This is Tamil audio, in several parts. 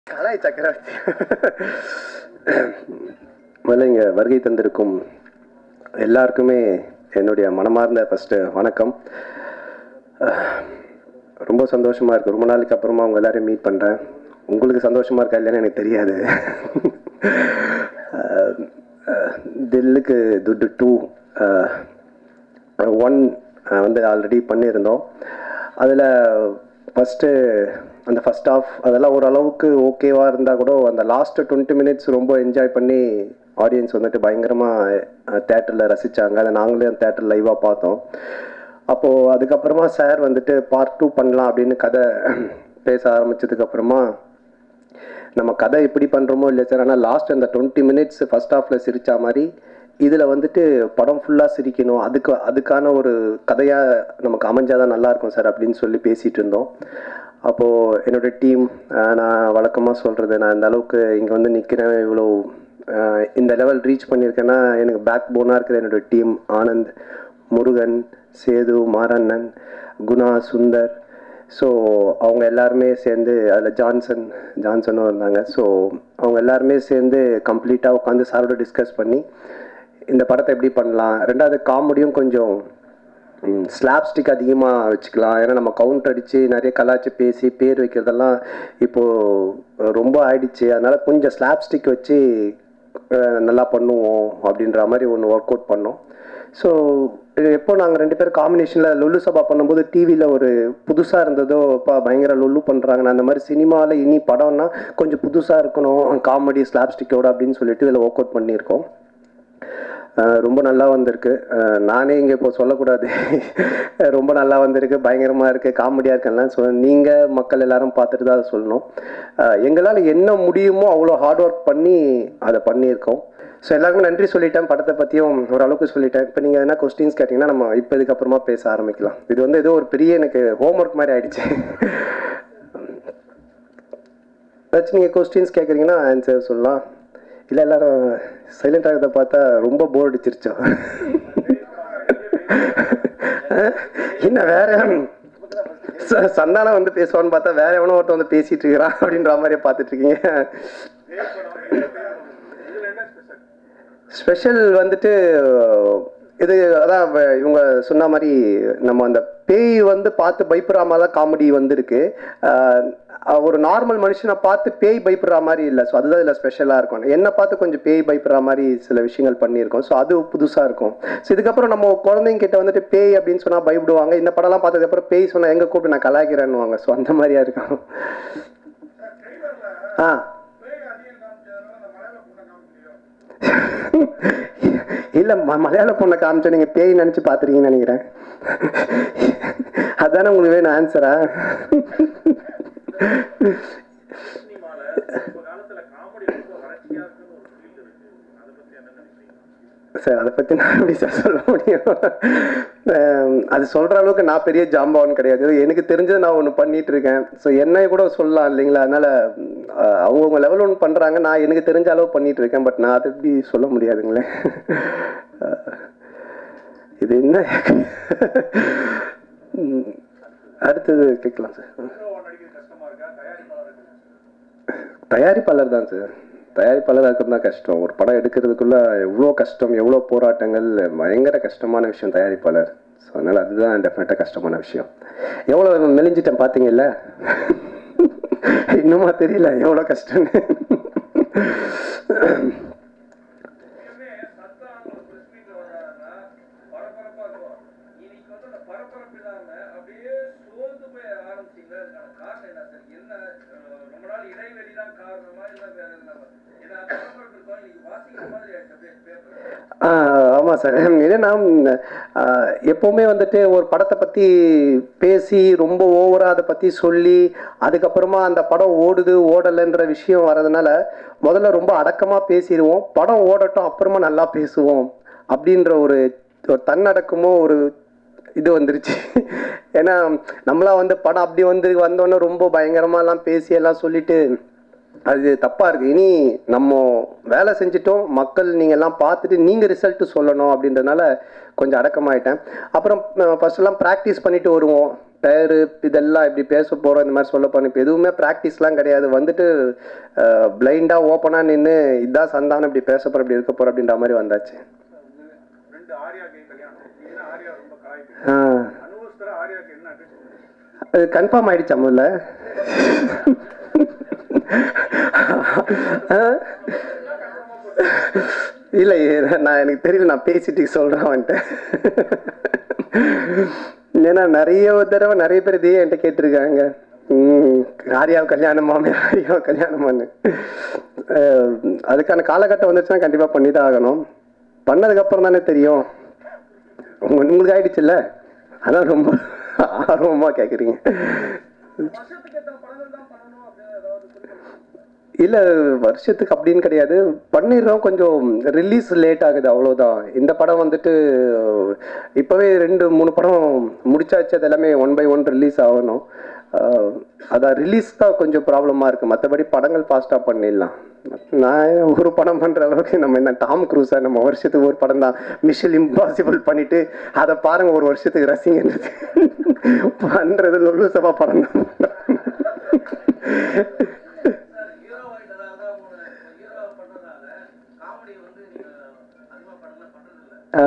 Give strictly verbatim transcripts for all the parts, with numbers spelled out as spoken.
கலாய் சக்கரவர்த்தி முதல்ல இங்கே வருகை தந்திருக்கும் எல்லாருக்குமே என்னுடைய மனமார்ந்த ஃபஸ்ட்டு வணக்கம். ரொம்ப சந்தோஷமாக இருக்குது. ரொம்ப நாளைக்கு அப்புறமா அவங்க எல்லோரையும் மீட் பண்ணுறேன். உங்களுக்கு சந்தோஷமாக இருக்கா இல்லைன்னு எனக்கு தெரியாது. தில்லுக்கு துட்டு டூ ஒன் வந்து ஆல்ரெடி பண்ணியிருந்தோம். அதில் ஃபஸ்ட்டு அந்த ஃபஸ்ட் ஆஃப் அதெல்லாம் ஓரளவுக்கு ஓகேவாக இருந்தால் கூட அந்த லாஸ்ட்டு டுவெண்ட்டி மினிட்ஸ் ரொம்ப என்ஜாய் பண்ணி ஆடியன்ஸ் வந்துட்டு பயங்கரமாக தேட்டரில் ரசித்தாங்க. அதை நாங்களே அந்த தேட்டர் லைவாக பார்த்தோம். அப்போது அதுக்கப்புறமா சார் வந்துட்டு பார்ட் டூ பண்ணலாம் அப்படின்னு கதை பேச ஆரம்பித்ததுக்கப்புறமா நம்ம கதை எப்படி பண்ணுறோமோ இல்லை சார், ஆனால் லாஸ்ட் அந்த டுவெண்ட்டி மினிட்ஸ் ஃபஸ்ட் ஹாஃபில் சிரித்தா மாதிரி இதில் வந்துட்டு படம் ஃபுல்லாக சிரிக்கணும், அதுக்கு அதுக்கான ஒரு கதையாக நமக்கு அமைஞ்சாதான் நல்லாயிருக்கும் சார் அப்படின்னு சொல்லி பேசிகிட்டு இருந்தோம். அப்போது என்னுடைய டீம், நான் வழக்கமாக சொல்கிறது, நான் இந்த அளவுக்கு இங்கே வந்து நிற்கிறேன், இவ்வளோ இந்த லெவல் ரீச் பண்ணியிருக்கேன்னா எனக்கு பேக் போனாக இருக்கிற என்னுடைய டீம் ஆனந்த், முருகன், சேது, மாரண்ணன், குணா, சுந்தர். ஸோ அவங்க எல்லாருமே சேர்ந்து அதில் ஜான்சன் ஜான்சனும் இருந்தாங்க. ஸோ அவங்க எல்லாருமே சேர்ந்து கம்ப்ளீட்டாக உட்காந்து சாரோட டிஸ்கஸ் பண்ணி இந்த படத்தை எப்படி பண்ணலாம், ரெண்டாவது காமெடியும் கொஞ்சம் ஸ்லாப்ஸ்டிக் அதிகமாக வச்சுக்கலாம். ஏன்னா நம்ம கவுண்டர் அடித்து நிறைய கலாச்சி பேசி பேர் வைக்கிறதெல்லாம் இப்போது ரொம்ப ஆயிடுச்சு. அதனால் கொஞ்சம் ஸ்லாப்ஸ்டிக் வச்சு நல்லா பண்ணுவோம் அப்படின்ற மாதிரி ஒன்று ஒர்க் அவுட் பண்ணோம். ஸோ எப்போ நாங்கள் ரெண்டு பேரும் காம்பினேஷனில் லொல்லு சபா பண்ணும்போது டிவியில் ஒரு புதுசாக இருந்ததோ, இப்போ பயங்கர லொல்லு பண்ணுறாங்கண்ணா, அந்த மாதிரி சினிமாவில் இனி படம்னா கொஞ்சம் புதுசாக இருக்கணும், காமெடி ஸ்லாப்ஸ்டிக்கோட அப்படின்னு சொல்லிட்டு இதில் ஒர்க் அவுட் பண்ணியிருக்கோம். ரொம்ப நல்லா வந்திருக்கு. நானே இங்கே இப்போ சொல்லக்கூடாது, ரொம்ப நல்லா வந்திருக்கு, பயங்கரமாக இருக்குது, காமெடியாக இருக்குல்லாம். ஸோ நீங்கள் மக்கள் எல்லோரும் பார்த்துட்டு தான் அதை சொல்லணும். எங்களால் என்ன முடியுமோ அவ்வளோ ஹார்ட் ஒர்க் பண்ணி அதை பண்ணியிருக்கோம். ஸோ எல்லாருக்குமே நன்றி சொல்லிட்டேன். படத்தை பற்றியும் ஓரளவுக்கு சொல்லிட்டேன். இப்போ நீங்கள் எதனா கொஸ்டின்ஸ் கேட்டிங்கன்னா நம்ம இப்போ இதுக்கப்புறமா பேச ஆரம்பிக்கலாம். இது வந்து ஏதோ ஒரு பெரிய எனக்கு ஹோம் ஒர்க் மாதிரி ஆகிடுச்சு. ஏதாச்சும் நீங்கள் கொஸ்டின்ஸ் கேட்குறீங்கன்னா ஆன்சர் சொல்லலாம். இல்லை எல்லோரும் சைலண்ட் ஆகிறத பார்த்தா ரொம்ப போர் அடிச்சிருச்சோம். என்ன வேற சந்தானம் வந்து பேசுவான்னு பார்த்தா வேற எவனோ ஒருத்தன் வந்து பேசிட்டு இருக்கிறான் அப்படின்ற மாதிரியே பார்த்துட்டு இருக்கீங்க. ஸ்பெஷல் வந்துட்டு இது அதான் இவங்க சொன்ன மாதிரி நம்ம அந்த பேய் வந்து பார்த்து பயப்படுற மாதிரி தான் காமெடி வந்துருக்கு. ஒரு நார்மல் மனுஷனை பார்த்து பேய் பயப்படுற மாதிரி இல்லை. ஸோ அதுதான் இதில் ஸ்பெஷலாக இருக்கும். என்னை பார்த்து கொஞ்சம் பேய் பயப்படுற மாதிரி சில விஷயங்கள் பண்ணியிருக்கோம். ஸோ அது புதுசாக இருக்கும். ஸோ இதுக்கப்புறம் நம்ம குழந்தைங்க கிட்ட வந்துட்டு பேய் அப்படின்னு சொன்னால் பயப்படுவாங்க. இந்த படம்லாம் பார்த்ததுக்கப்புறம் பேய் சொன்னால் எங்கே கூப்பிட்டு நான் கலாய்க்கிறேன்னுவாங்க. ஸோ அந்த மாதிரியா இருக்கும். ஆ இல்ல மலையாள பொண்ணை காமிச்சா நீங்க பேய் நினைச்சு பாத்துருக்கீங்கன்னு நினைக்கிறேன். அதானே உங்களுக்கு வேணும் ஆன்சரா? சார் அதை பற்றி நான் எப்படி சார் சொல்ல முடியும்? அது சொல்கிற அளவுக்கு நான் பெரிய ஜாம்பவான் கிடையாது. எனக்கு தெரிஞ்சது நான் ஒன்று பண்ணிகிட்டு இருக்கேன். ஸோ என்னை கூட சொல்லலாம் இல்லைங்களா? அதனால் அவங்கவுங்க லெவல் ஒன்று பண்ணுறாங்க, நான் எனக்கு தெரிஞ்ச அளவு பண்ணிகிட்டு இருக்கேன். பட் நான் அதை எப்படி சொல்ல முடியாதுங்களே. இது என்ன அடுத்தது கேட்கலாம் சார். தயாரிப்பாளர் தான் சார். தயாரிப்பாளராக தான் கஷ்டம். ஒரு படம் எடுக்கிறதுக்குள்ள எவ்வளோ கஷ்டம், எவ்வளோ போராட்டங்கள், பயங்கர கஷ்டமான விஷயம் தயாரிப்பாளர். ஸோ அதனால் அதுதான் டெஃபினட்டாக கஷ்டமான விஷயம். எவ்வளோ மெலிஞ்சிட்டேன் பார்த்தீங்கல்ல, இன்னுமா தெரியல எவ்வளோ கஷ்டம்னு. ஆமாம் சார். ஏன்னா எப்போவுமே வந்துட்டு ஒரு படத்தை பற்றி பேசி ரொம்ப ஓவராக அதை பற்றி சொல்லி அதுக்கப்புறமா அந்த படம் ஓடுது ஓடலைன்ற விஷயம் வர்றதுனால முதல்ல ரொம்ப அடக்கமாக பேசிடுவோம். படம் ஓடட்டும் அப்புறமா நல்லா பேசுவோம் அப்படின்ற ஒரு ஒரு தன்னடக்கமோ ஒரு இது வந்துருச்சு. ஏன்னா நம்மளா வந்து படம் அப்படி வந்து வந்தோன்னே ரொம்ப பயங்கரமாலாம் பேசி எல்லாம் சொல்லிட்டு அது தப்பாக இருக்குது. இனி நம்ம வேலை செஞ்சிட்டோம், மக்கள் நீங்கள் எல்லாம் பார்த்துட்டு நீங்கள் ரிசல்ட்டு சொல்லணும் அப்படின்றதுனால கொஞ்சம் அடக்கமாயிட்டேன். அப்புறம் ஃபர்ஸ்ட்லாம் ப்ராக்டிஸ் பண்ணிட்டு வருவோம். பேர் இதெல்லாம் இப்படி பேச போகிறோம் இந்த மாதிரி சொல்ல போகிறோம். இப்போ எதுவுமே ப்ராக்டிஸ்லாம் கிடையாது. வந்துட்டு பிளைண்டாக ஓப்பனாக நின்று இதான் சந்தானம் இப்படி பேச போகிறோம் இப்படி இருக்க போகிறோம் அப்படின்ற மாதிரி வந்தாச்சு. ஆ அது கன்ஃபார்ம் ஆயிடுச்சா முதல்ல? இல்லை நான் எனக்கு தெரியல, நான் பேசிட்டு சொல்கிறேன் வந்துட்டு. ஏன்னா நிறைய தடவை நிறைய பேர் இதே என்கிட்ட கேட்டிருக்காங்க, ஆரியாவை கல்யாணமாமே ஆரியாவை கல்யாணமான்னு. அதுக்கான காலகட்டம் வந்துச்சுன்னா கண்டிப்பாக பண்ணி தான் ஆகணும். பண்ணதுக்கப்புறம் தானே தெரியும். உங்களுக்கு ஆயிடுச்சுல்ல, அதான் ரொம்ப ஆர்வமாக கேட்குறீங்க. இல்லை வருஷத்துக்கு அப்படின்னு கிடையாது, பண்ணிடுறோம். கொஞ்சம் ரிலீஸ் லேட் ஆகுது அவ்வளோதான். இந்த படம் வந்துட்டு இப்போவே ரெண்டு மூணு படம் முடிச்சாச்சு, அது எல்லாமே ஒன் பை ஒன் ரிலீஸ் ஆகணும். அதான் ரிலீஸ் தான் கொஞ்சம் ப்ராப்ளமாக இருக்குது. மற்றபடி படங்கள் ஃபாஸ்ட்டாக பண்ணிடலாம். நான் ஒரு படம் பண்ணுற அளவுக்கு நம்ம என்ன டாம் க்ரூஸா? நம்ம வருஷத்துக்கு ஒரு படம் தான் மிஷன் இம்பாசிபிள் பண்ணிவிட்டு அதை பாருங்கள் ஒரு வருஷத்துக்கு ரசிங்கன்றது பண்ணுறது லொல்லுசபா படம் தான். ஆ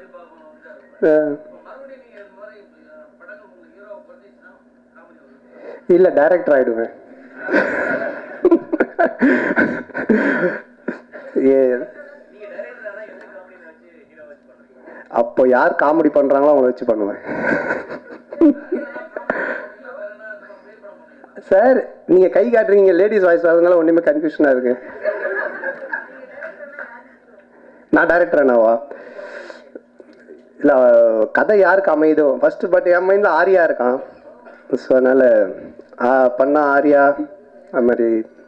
இல்லை டைரக்டர் ஆகிடுவேன். அப்போ யார் காமெடி பண்றாங்களோ அவங்கள வச்சு பண்ணுவேன். சார் நீங்க கை காட்டுறீங்க, லேடிஸ் வாய்ஸ் அதனால ஒண்ணுமே கன்ஃபியூஷனா இருக்கு. நான் டைரக்டர் என்னவா? இல்லை கதை யாருக்கு அமையுதோ ஃபர்ஸ்ட். பட் என் மைண்டில் ஆரியா இருக்கான். ஸோ அதனால் பண்ண ஆரியா அது மாதிரி.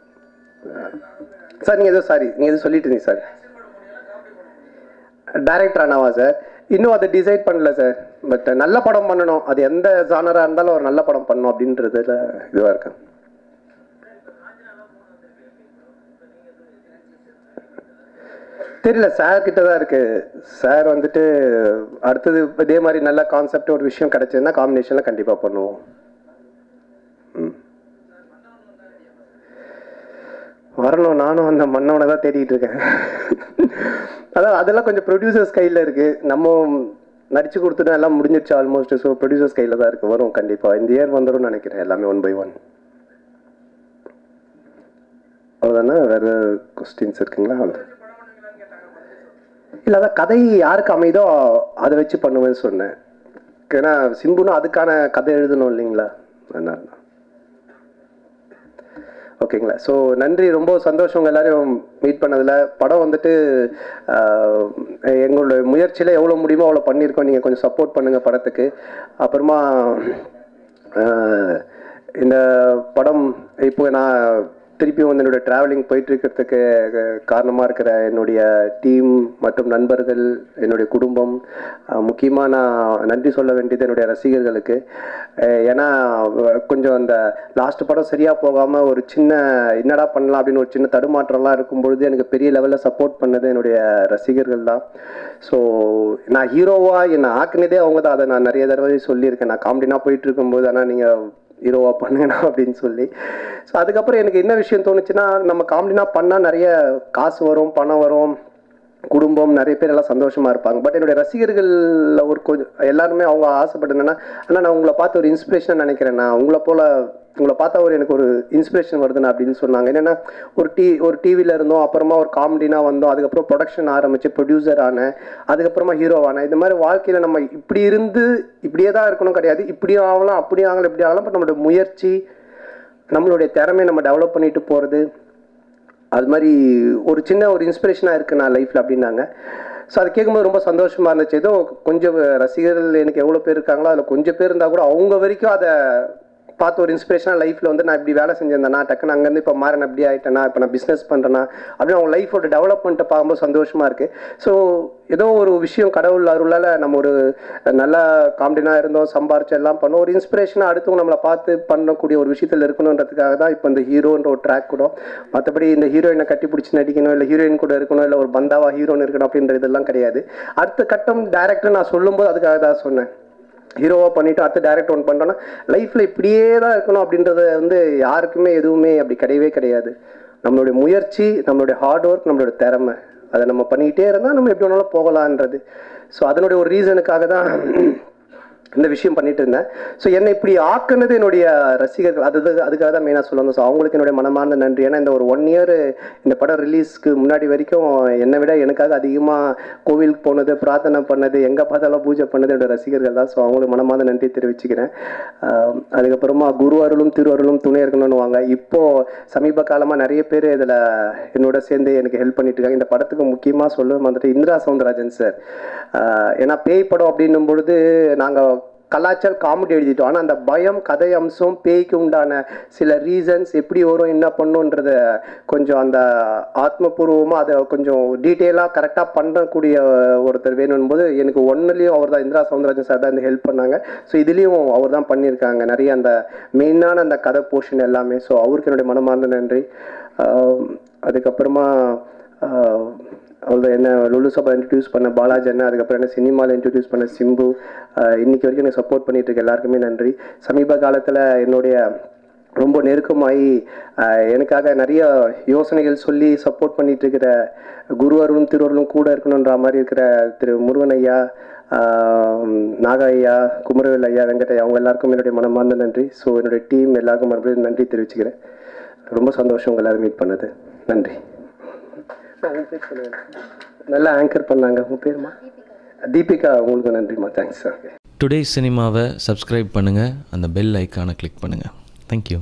சார் நீங்கள் எதுவும் சாரி நீங்கள் எதுவும் சொல்லிட்டு இருந்தீங்க சார். Director ஆனாவா sir? இன்னும் அதை டிசைட் பண்ணல சார். பட் நல்ல படம் பண்ணணும், அது எந்த ஜானராக இருந்தாலும் ஒரு நல்ல படம் பண்ணணும் அப்படின்றதுல இதுவாக இருக்கேன். தெரியல, சார் கிட்ட தான் இருக்கு. சார் வந்துட்டு அடுத்தது இதே மாதிரி நல்ல கான்செப்ட் ஒரு விஷயம் கிடைச்சதுன்னா காம்பினேஷன்ல கண்டிப்பா பண்ணுவோம். வரணும், நானும் அந்த மன்னவனை தான் தேடிட்டு இருக்கேன். அதான் அதெல்லாம் கொஞ்சம் ப்ரொடியூசர்ஸ் கையில் இருக்கு. நம்ம நடிச்சு கொடுத்துட்டு எல்லாம் முடிஞ்சிருச்சு ஆல்மோஸ்ட். ஸோ ப்ரொடியூசர்ஸ் கையில் தான் இருக்கு. வரும் கண்டிப்பாக, இந்த இயர் வந்துடும் நினைக்கிறேன் எல்லாமே ஒன் பை ஒன். அவ்வளோதானே, வேற கொஸ்டின்ஸ் இருக்குங்களா? இல்லை அதான் கதை யாருக்கு அமைதோ அதை வச்சு பண்ணுவேன்னு சொன்னேன். ஏன்னா சிம்புன்னு அதுக்கான கதை எழுதணும் இல்லைங்களா, அதனால தான். ஓகேங்களா? ஸோ நன்றி, ரொம்ப சந்தோஷம் உங்கள் எல்லாரையும் மீட் பண்ணதில். படம் வந்துட்டு எங்களோட முயற்சியில் எவ்வளோ முடியுமோ அவ்வளோ பண்ணியிருக்கோம். நீங்கள் கொஞ்சம் சப்போர்ட் பண்ணுங்கள் படத்துக்கு. அப்புறமா இந்த படம் இப்போ நான் திருப்பியும் வந்து என்னுடைய ட்ராவலிங் போயிட்டுருக்கிறதுக்கு காரணமாக இருக்கிற என்னுடைய டீம் மற்றும் நண்பர்கள், என்னுடைய குடும்பம், முக்கியமாக நான் நன்றி சொல்ல வேண்டியது என்னுடைய ரசிகர்களுக்கு. ஏன்னா கொஞ்சம் அந்த லாஸ்ட் படம் சரியாக போகாமல் ஒரு சின்ன என்னடா பண்ணலாம் அப்படின்னு ஒரு சின்ன தடுமாற்றம்லாம் இருக்கும்பொழுது எனக்கு பெரிய லெவலில் சப்போர்ட் பண்ணது என்னுடைய ரசிகர்கள் தான். ஸோ நான் ஹீரோவாக என்னை ஆக்குனதே அவங்க தான். அதை நான் நிறைய தடவை சொல்லியிருக்கேன். நான் காமெடினா போயிட்டு இருக்கும்போது ஆனால் நீங்கள் ஹீரோவா பண்ணுங்கண்ணா அப்படின்னு சொல்லி. ஸோ அதுக்கப்புறம் எனக்கு என்ன விஷயம் தோணுச்சுன்னா, நம்ம காமெடினா பண்ணால் நிறைய காசு வரும், பணம் வரும், குடும்பம், நிறைய பேர் எல்லாம் சந்தோஷமாக இருப்பாங்க. பட் என்னுடைய ரசிகர்களில் ஒரு கொஞ்சம் எல்லாருமே அவங்க ஆசைப்பட்டேன்னா, ஆனால் நான் உங்களை பார்த்து ஒரு இன்ஸ்பிரேஷன் நினைக்கிறேன். நான் உங்களை போல் உங்களை பார்த்தா ஒரு எனக்கு ஒரு இன்ஸ்பிரேஷன் வருதுண்ணா அப்படின்னு சொன்னாங்க. என்னென்னா ஒரு டி ஒரு டிவியில் இருந்தோம், அப்புறமா ஒரு காமெடினா வந்தோம், அதுக்கப்புறம் ப்ரொடக்ஷன் ஆரம்பித்து ப்ரொடியூசர் ஆனேன், அதுக்கப்புறமா ஹீரோவானேன். இந்த மாதிரி வாழ்க்கையில் நம்ம இப்படி இருந்து இப்படியே தான் இருக்கணும் கிடையாது. இப்படியும் ஆகலாம், அப்படியும் ஆகலாம், இப்படி ஆகலாம். பட் நம்மளோட முயற்சி, நம்மளுடைய திறமையை நம்ம டெவலப் பண்ணிட்டு போகிறது, அது மாதிரி ஒரு சின்ன ஒரு இன்ஸ்பிரேஷனாக இருக்குது நான் லைஃப்பில் அப்படின்னாங்க. ஸோ அதை கேட்கும்போது ரொம்ப சந்தோஷமாக இருந்துச்சு. ஏதோ கொஞ்சம் ரசிகர்கள் எனக்கு எவ்வளோ பேர் இருக்காங்களோ அதில் கொஞ்சம் பேர் இருந்தால் கூட அவங்க வரைக்கும் அதை பார்த்து ஒரு இன்ஸ்பிரேஷனாக லைஃப்பில் வந்து நான் இப்படி வேலை செஞ்சிருந்தேன்னா, டக்குன்னு அங்கேருந்து இப்போ மாறன் அப்படி ஆகிட்டேன்னா, இப்போ நான் பிஸ்னஸ் பண்ணுறேன்னா அப்படின்னு அவங்க லைஃபோட டெவலப்மெண்ட்டை பார்க்கும்போது சந்தோஷமாக இருக்குது. ஸோ ஏதோ ஒரு விஷயம் கடவுள் அருளால் நம்ம ஒரு நல்ல காமெடினாக இருந்தோம், சம்பாரிச்சு எல்லாம் பண்ணோம், ஒரு இன்ஸ்பிரேஷனாக அடுத்தவங்க நம்மளை பார்த்து பண்ணக்கூடிய ஒரு விஷயத்தில் இருக்கணுன்றதுக்காக தான் இப்போ இந்த ஹீரோன்ற ஒரு ட்ராக் கூட. மற்றபடி இந்த ஹீரோயினை கட்டி பிடிச்சி நடிக்கணும், இல்லை ஹீரோயின் கூட இருக்கணும், இல்லை ஒரு பந்தாவா ஹீரோன்னு இருக்கணும் அப்படின்ற இதெல்லாம் கிடையாது. அடுத்த கட்டம் டைரக்டர் நான் சொல்லும்போது அதுக்காக தான் சொன்னேன். ஹீரோவாக பண்ணிவிட்டு அடுத்து டேரக்ட் ஒன் பண்ணிட்டோன்னா லைஃப்பில் இப்படியே தான் இருக்கணும் அப்படின்றது வந்து யாருக்குமே எதுவுமே அப்படி கிடையவே கிடையாது. நம்மளுடைய முயற்சி, நம்மளுடைய ஹார்ட் ஒர்க், நம்மளோட திறமை, அதை நம்ம பண்ணிக்கிட்டே இருந்தால் நம்ம எப்படி வேணாலும் போகலான்றது. ஸோ அதனுடைய ஒரு ரீசனுக்காக தான் இந்த விஷயம் பண்ணிட்டு இருந்தேன். ஸோ என்னை இப்படி ஆக்குனது என்னுடைய ரசிகர்கள், அது அதுக்காக தான் மெயினாக சொல்லுவாங்க. ஸோ அவங்களுக்கு என்னுடைய மனமார்ந்த நன்றி. ஏன்னா இந்த ஒரு ஒன் இயர் இந்த படம் ரிலீஸ்க்கு முன்னாடி வரைக்கும் என்னை விட எனக்காக அதிகமாக கோவிலுக்கு போனது, பிரார்த்தனை பண்ணது, எங்கே பார்த்தாலும் பூஜை பண்ணது என்னோட ரசிகர்கள் தான். ஸோ அவங்களுக்கு மனமார்ந்த நன்றி தெரிவிச்சுக்கிறேன். அதுக்கப்புறமா குரு அருளும் திரு அருளும் துணை இருக்கணும்னுவாங்க. இப்போது சமீப காலமாக நிறைய பேர் இதில் என்னோட சேர்ந்து எனக்கு ஹெல்ப் பண்ணிட்டு இருக்காங்க. இந்த படத்துக்கு முக்கியமாக சொல்ல வந்துட்டு இந்திரா சவுந்தரராஜன் சார். ஏன்னா பேய் படம் அப்படின்னும் பொழுது நாங்கள் கலாச்சார காமெடி எழுதிட்டோம். ஆனால் அந்த பயம், கதை அம்சம், பேய்க்கு உண்டான சில ரீசன்ஸ் எப்படி வரும், என்ன பண்ணுன்றத கொஞ்சம் அந்த ஆத்மபூர்வமாக அதை கொஞ்சம் டீட்டெயிலாக கரெக்டாக பண்ணக்கூடிய ஒருத்தர் வேணும் போது எனக்கு ஒன்றுலேயும் அவர் தான், இந்திரா சவுந்தரராஜன் சார் தான் இந்த ஹெல்ப் பண்ணாங்க. ஸோ இதுலேயும் அவர் தான் பண்ணியிருக்காங்க நிறைய அந்த மெயினான அந்த கதை போர்ஷன் எல்லாமே. ஸோ அவருக்கு என்னுடைய மனமார்ந்த நன்றி. அதுக்கப்புறமா அவ்வளோ என்ன லுலு சபா இன்ட்ரடியூஸ் பண்ண பாலாஜி அண்ணா, அதுக்கப்புறம் என்ன சினிமாவில் இன்ட்ரடியூஸ் பண்ண சிம்பு, இன்றைக்கி வரைக்கும் எனக்கு சப்போர்ட் பண்ணிட்டு இருக்க எல்லாருக்குமே நன்றி. சமீப காலத்தில் என்னுடைய ரொம்ப நெருக்கமாகி எனக்காக நிறைய யோசனைகள் சொல்லி சப்போர்ட் பண்ணிட்டு இருக்கிற குரு அருளும் திருவருளும் கூட இருக்கணுன்ற மாதிரி இருக்கிற திரு முருகன் ஐயா, நாகா ஐயா, குமரவேல் ஐயா, வெங்கட்டையா, அவங்க எல்லாருக்கும் என்னுடைய மனமார்ந்த நன்றி. ஸோ என்னுடைய டீம் எல்லாருக்கும் மறுபடியும் நன்றி தெரிவிச்சுக்கிறேன். ரொம்ப சந்தோஷம் உங்கள் எல்லோரும் மீட் பண்ணது. நன்றி. நல்லா ஆங்கர் பண்ணாங்க. உங்கள் பேருமா? தீபிகா. உங்களுக்கு நன்றிம்மா. Thanks sir. டுடே சினிமாவை சப்ஸ்கிரைப் பண்ணுங்கள், அந்த பெல் ஐக்கானை கிளிக் பண்ணுங்கள். தேங்க்யூ.